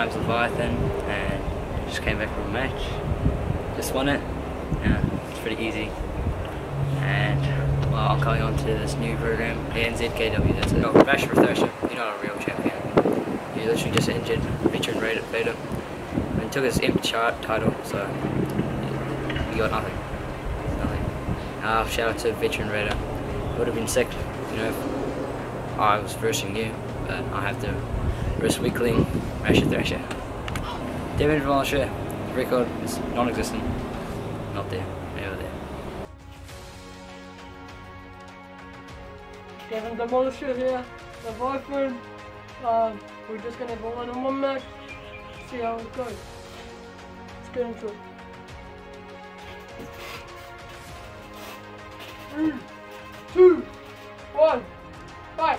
name's Leviathan, and just came back from a match. Just won it. Yeah, it's pretty easy. And well, I'm coming on to this new program, ANZKW. That's it. Oh, Basher for Thrasher. You're not a real champion. You literally just injured Veteran Raider. And took his empty title, so you got nothing. Shout out to Veteran Raider. Would have been sick, you know, if I was versing you, but I have to verse Weakling, Basher Thrasher. Devin Volunteer, record is non-existent. Not there, never there. Devin Demolisher here, the Viper. We're just gonna have a one-on-one match, see how it goes. Let's get into it. 3, 2, 1, fight!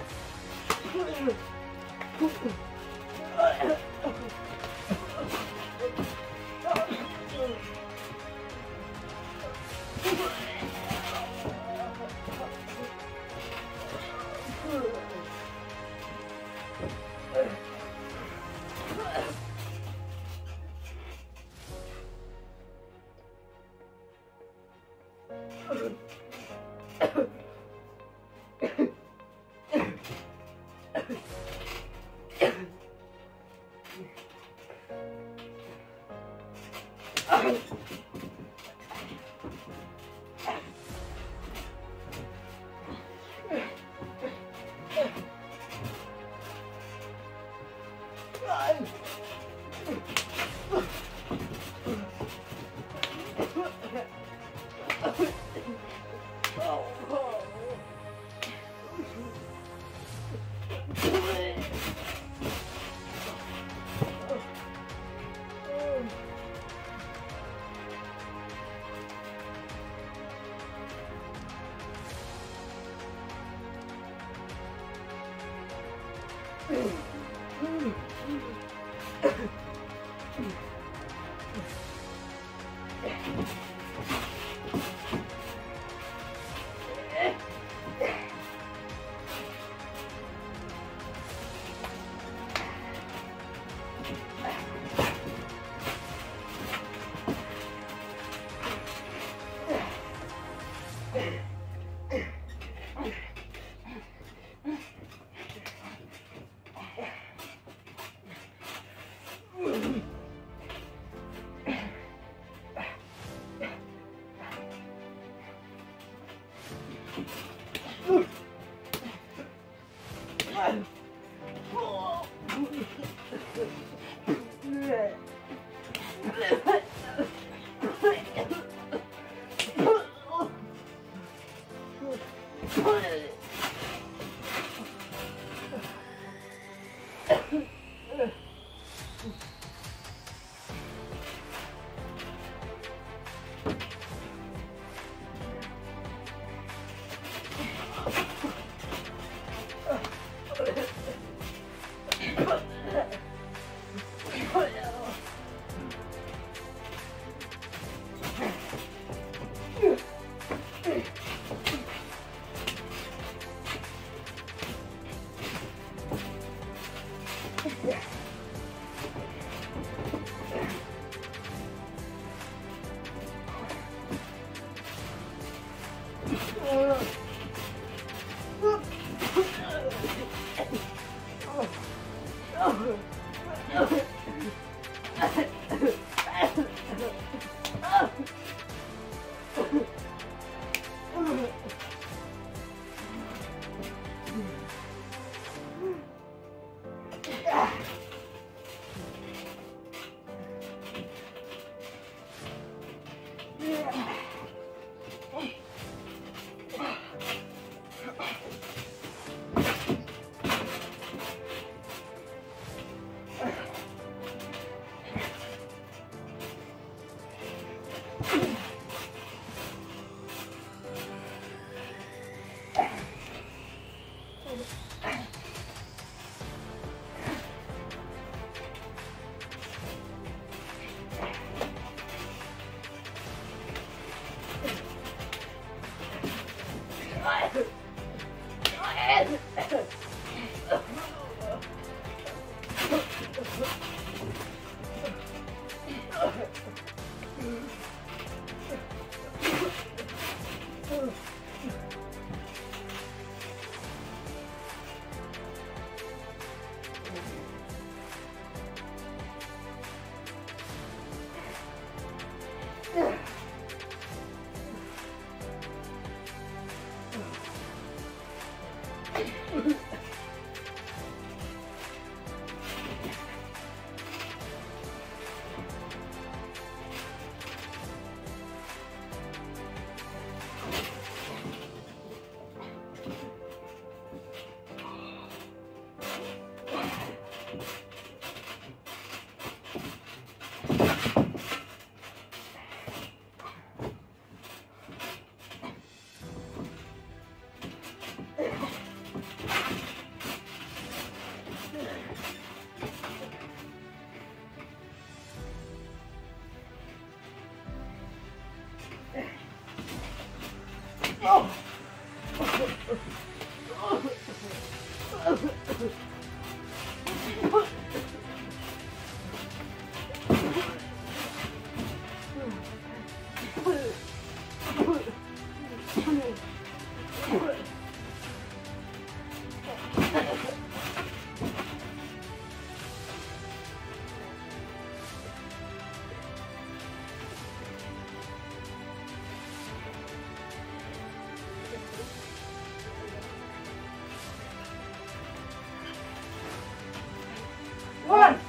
One.